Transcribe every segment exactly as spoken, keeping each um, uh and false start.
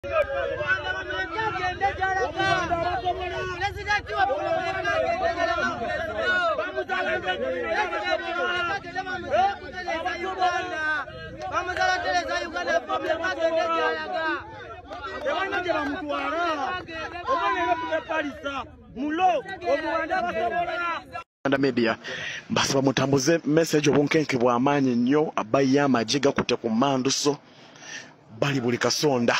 Uganda Media basaba mutambuze message obunkenke bw'amaanyi nnyo abayya amajiga kute ku manduso bali buli kasonda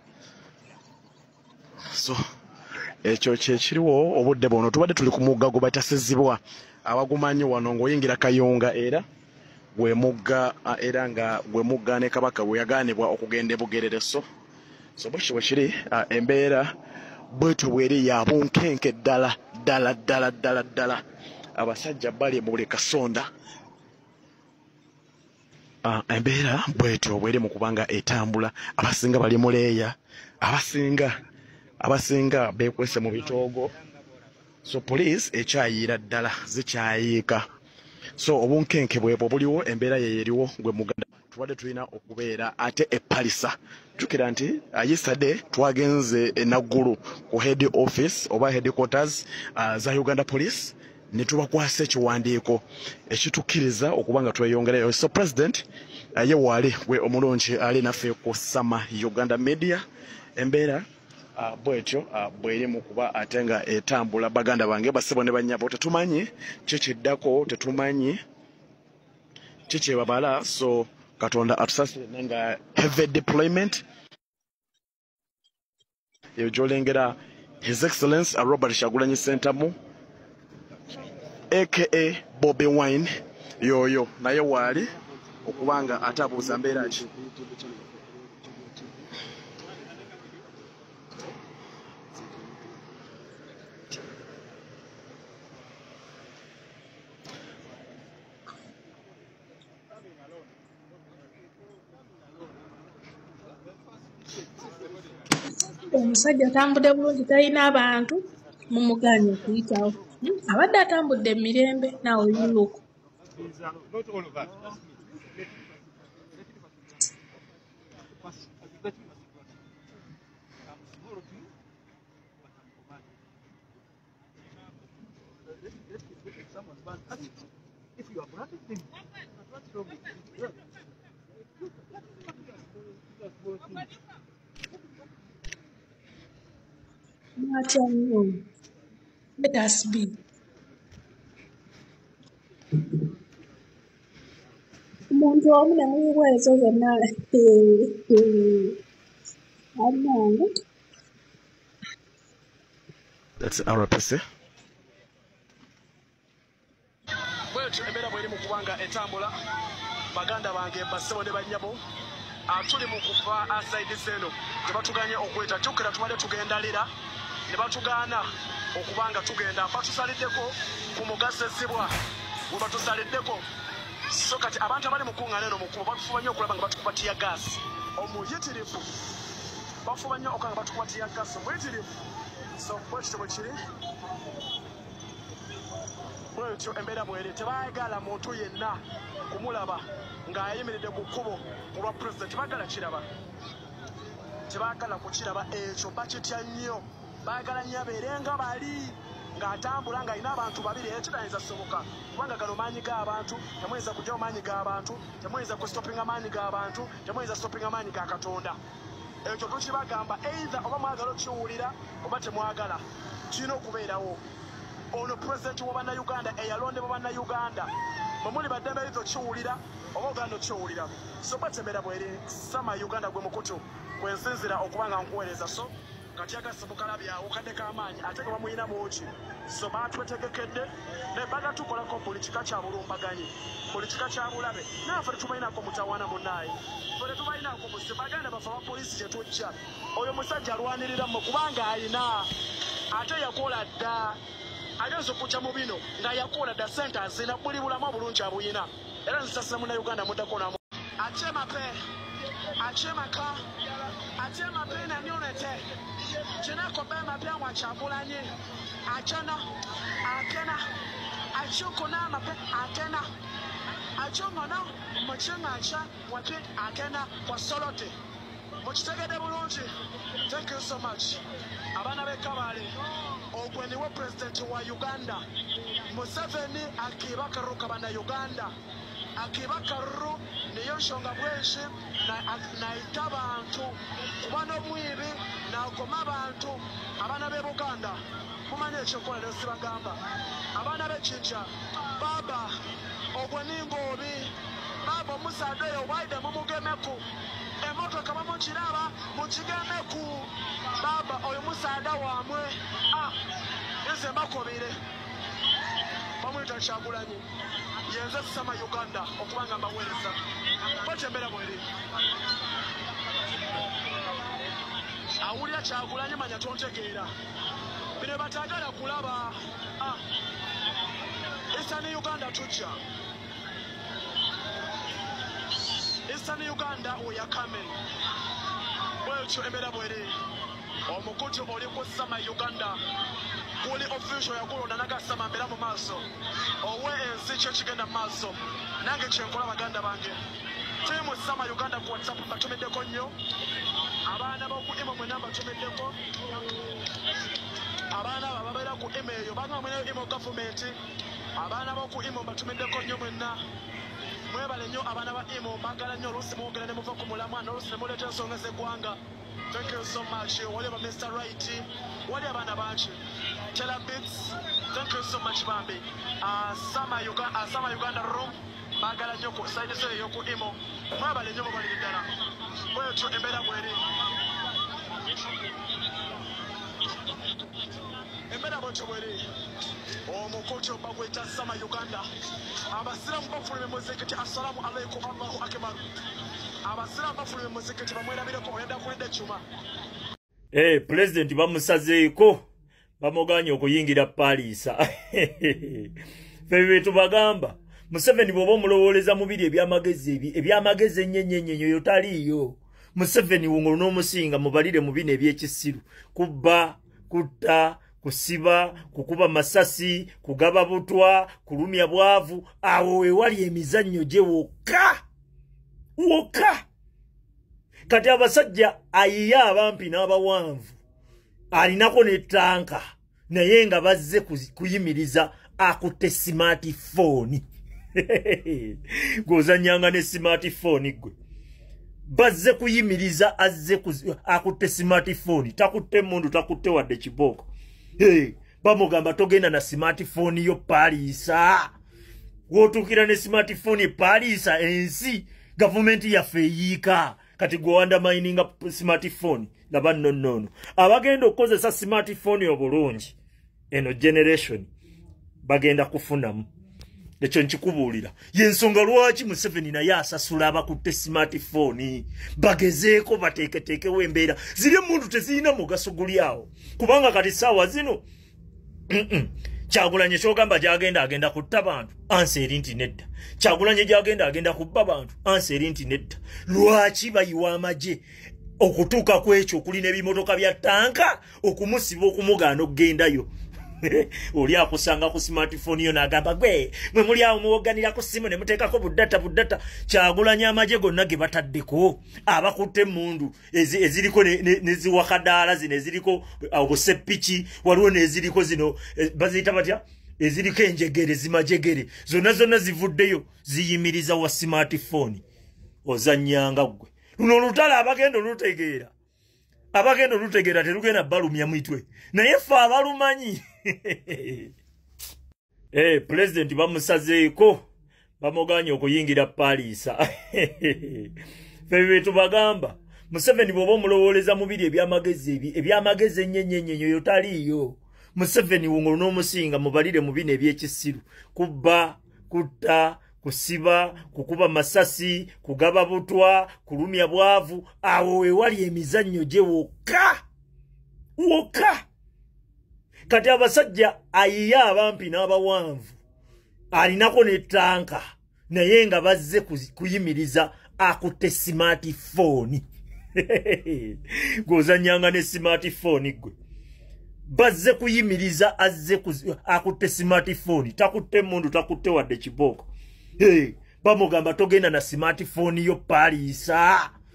so ekyo kyekiriwo obudde bono tubadde tuli ku mugga gubatasizibwa abagumanyi wano ng'oyingira Kayunga era gwe mugga era nga gwe mugga ne Kabaka bwe yagaanibwa okugenda Bugerere so so bwe kiri embeera bwetyo bweri ya bunkenke ddala ddala ddala ddala ddala abasajja bali mu buli kasonda embeera bwetyo bweri mu kubanga etambula abasinga bali mu leeya abasinga abasinga beekwese mu bitoogo so police ekyayiira ddala zikyayiika so obunkenke bwebwo buliwo embeera yeeriwo gwe muganda tubadde tulina okubeera ate epalisa jjukira nti yesterday twagenze enaggulu ku head office oba headquarters uh, za Uganda Police ne tubakwasa ekiwandiiko ekitukkiriza okuba nga tweyongerayo so president uh, ye waali gwe omulungi ali naffe ku Sama Uganda Media embeera uh, bwetyo uh, bweri mu kuba ate nga etambula baganda bange basebo ne bannyabo tetumanyi kikiddako tetumanyi kikyebabala so Katonda atusasire nga heavy deployment yo jolengera His Excellency Robert Kyagulanyi Ssentamu aka Bobby Wine yoyo naye waali okubanga atabuuza mbeera ki omusajja atambudde bulungi talina abantu mumugaanye okuyitawo abadde atambudde emirembe naawe yuuko Let us be. Umuntu omu namuyibwezo zonna amunange. That's R P C. Bwetyo embeera bweri mu kubanga etambula baganda bange basebo ne bannyabo atuli mu kuva aside zeno tebatuganye okweta jjukira tubadde tugenda lira ne batugaana okubanga tugenda batusaliddeko ku mugasezibwa bwe batusaliddeko so kati abantu abali mu kuŋŋaana eno mukubo bafuba nnyo okulaba nga batukuba tiya gaasi omuyitirivu bafuba nnyo okulaba nga batukuba tiya gaasi omuyitirivu so bwekityo bwe kiri bwetyo embeera bweri tebaagala muntu yenna kumulaba ng'ayimiridde ku kkubo olwa pulezidenti tebaagala kiraba tebaagala kukiraba ekyo bakitya nnyo baagala nnyo abeerenga bali ng'atambula ng'alina abantu babiri ekyo tayinza soboka kubanga gano maanyi g'abantu temuyinza kugyawo maanyi g'abantu temuyinza kustopinga maanyi g'abantu temuyinza stopinga maanyi ga Katonda ekyo tukibagamba either oba mwagala okiwulira oba temwagala kirina okubeerawo ono pulezidenti w'Obannayuganda eyalondebwa Bannayuganda bwe muli baddembe lizo kiwulira oba oganda okiwulira so batemera bweri Sama Uganda gwe mukutu kwensinzira okubanga nkuweereza so kati agasimbukalabyawo kadde k'amaanyi ate nga bamuyina mungi so baatwetegekedde ne bagatukolako buli kika kya bulumbaganyi buli kika kya bulabe naafe tetubalinako mutawaana munnaye fe tetubalinako musi baganda bafe abapoliisi gye tujja oyo musajja alwanirira mmwe kubanga alina ate yakola dda agenza okujja mu bino nga yakola dda sente azina buli bulamu obulungi abuyina era nzisasira munnayuganda muddako namu akyemape akyemaka akyemape nanyonete kinakobe mapya mwa Kyagulanyi achana akena achuko na mape akena achongo na mchenga acha wapi akena kwa solote mukitegedde bulungi. Thank you so much. Abaana b'e Kabale, ogwe niwe pulezidenti wa Uganda. Museveni akiba karru kabana Uganda. Akiba karru niyo nsonga bwenshi naita abantu kuba n'omwibi n'akoma abantu. Abaana b'e Buganda mumanye ekyokola lero sibagamba. Abaana b'Ejjinja, baba ogwe n'ingoobi, baba omusaadde oyo waide mumugemeku. Emotoka bamukiraba mukigemeku. Baba oyo musaada wamwe. Ah, nze mbakobere. Bamwita Kyagulanyi. Yenze kusama Uganda okubanga mbaweereza. Bwetembera bweri. Awulira Kyagulanyi manya tontegeera. Bino batagala kulaba. Ah, Eastern Uganda tujja. Eastern Uganda we are coming. Bwetyo embeera bweri. Omukutu oli kusama Uganda. Kuli official yakulonda nagasama mbera mu maaso. Owe ensi kyo kigenda mu maaso. Nange kyenkola baganda bange. Timu sama Uganda ku WhatsApp batumiddeko nnyo. Abaana b'oku imo mwe namba tumiddeko. Abaana bababeera ku imo eyo banga mwenayo imo government. Abaana b'oku imo batumiddeko nnyo mwenna. Mwebale nnyo abaana ba imo mbagala nnyo oluusi mwogera ne muva ku mulamwa n'oluusi ne muleeta ensonga z'eggwanga. Thank you so much. Whatever Mister Right. Whatever Nabanchi. Tela Bits. Thank you so much, Bambi. Uh, Sama Uganda, uh, Sama Uganda room. Magala Nyoko, side say Yoko Imo. Mabale Nyoko Balidana. Where to Embeda Mweri. Embeda Mweri. Oh, Mokocho Bagweta Sama Uganda. Abasiram Bafuri Mozekati. Assalamu alaikum. Allahu Akbar. Eh, President bamusazeeko bamuganye okuyingira Palisa. Febe tubagamba Museveni bwoba omulowoleza mubiri ebyamagezi ebi ebyamagezi ennyenyenyenyo yotaliyo. Museveni wongolo n'omusinga mubalire mu bino ebyekisiru. Kubba, kutta, kusiba, kukuba masasi, kugaba butwa, kulumya bwavu, awo we wali emizannyo gye wokka. Woka kati abasajja ayiya abampi n'abawanvu alinako ne tanka naye nga bazze kuyimiriza akutte smartphone. Gozanyanga ne smartphone gwe bazze kuyimiriza azze akutte smartphone. Takutte mundu, takutte wadde kiboko. Hey, bamugamba togenda na smartphone yo Palisa. Wotukira ne smartphone Palisa ensi government yaffe yiika kati gwe undermining smartphone laba nno nno. Abagenda okukozesa smartphone obulungi eno generation bagenda kufunamu. Ekyo nkikubuulira yensonga lwaki Museveni naye asasula abakutte smartphone. Bagezeeko bateeketeekewo embeera ziri emuntu tezirina mugaso guli awo kubanga kati saawa zino mm -mm. Kyagulanyi kyogamba gyagenda agenda kutta bantu ansi eri nti nedda. Kyagulanyi gyagenda agenda kubba bantu ansi eri nti nedda. Lwaki bayiwa amagye okutuuka ku ekyo okuli n'ebimotoka bya tanka okumusiba okumugaana okugendayo. Oli akusanga ku smartphone yo n'agamba gwe mwe muli awo muwoganira ku simu ne muteekako buddata buddata. Kyagulanyi amagye gonna ge bataddeko abakutte emmundu eziriko neziwakadaala zino eziriko obuseppiki waliwo n'eziriko zino baziyita batya eziriko enjegere zimajegere zonna zonna zivuddeyo ziyimiriza wa smartphone. Ozannyanga gwe luno olutala abagenda olutegeera abagenda olutegeera terugenda balumya mitwe naye ffe abalumanyi. Eh, President bamusazeeko bamuganye okuyingira Palisa. Febe tubagamba Museveni bwoba omulowoleza mubiri ebyamagezi ebi ebyamagezi ennyenyenyenyo yotaliyo. Museveni wongolo n'omusinga mubalire mu bino ebyekisiru. Kubba, kutta, kusiba, kukuba masasi, kugaba butwa, kulumya bwavu, awo we wali emizannyo gye wokka. Wokka kati abasajja ayiya abampi n'abawanvu alinako ne tanka naye nga bazze kuyimiriza akutte smartphone. Gozanyanga ne smartphone gwe bazze kuyimiriza azze akutte smartphone. Takutte mundu, takutte wadde kiboko. Hey, bamugamba togenda na smartphone yo Palisa.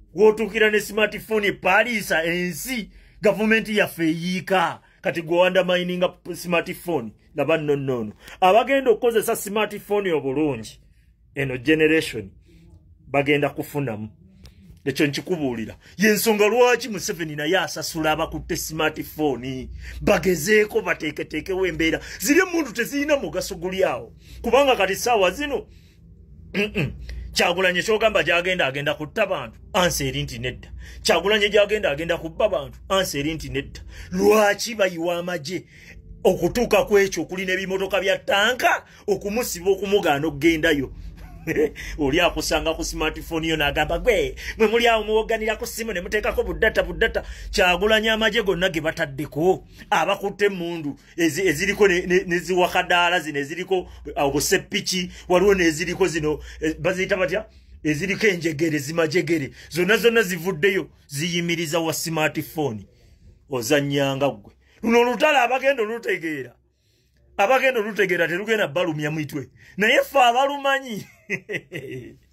wotukira ne smartphone palisa ensi government yaffe eyiika kati gwe undermining smartphone laba nonnono abagenda okukozesa smartphone obulungi eno generation bagenda kufunamu ekyo nkikubuulira yensonga lwaki Museveni naye asasula abakutte smartphone bagezeeko bateeketeekewo embeera ziri emuntu tezirina mugaso guli awo kubanga kati saawa zino Kyagulanyi kyogamba gyagenda agenda kutta bantu ansi eri nti nedda Kyagulanyi gyagenda agenda kubba bantu ansi eri nti nedda lwaki bayiwa amagye okutuuka ku ekyo okuli n'ebimotoka bya tanka okumusiba okumugaana okugendayo oli akusanga ku smartphone yo n'agamba gwe mwe muli awo muwoganira ku simu ne muteekako buddata buddata Kyagulanyi amagye gonna ge bataddeko abakutte emmundu eziriko neziwakadaala zino eziriko obuseppiki waliwo n'eziriko zino baziyita batya eziriko enjegere zimajegere zonna zonna zivuddeyo ziyimiriza wa smartphone ozannyanga gwe luno olutala abagenda olutegeera abagenda olutegeera terugenda balumya mitwe naye ffe abalumanyi